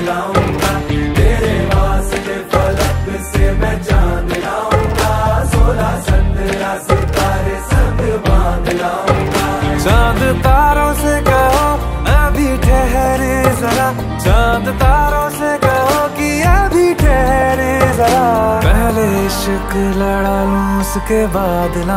लाऊंगा, तेरे वास्ते फलक से मैं चांद लाऊंगा, 16-17 सितारे संग बांध लाऊंगा। चांद तारों से कहो अभी ठहरे जरा, चांद तारों से कहो कि अभी ठहरे जरा, पहले इश्क लड़ा लूं उसके बाद ना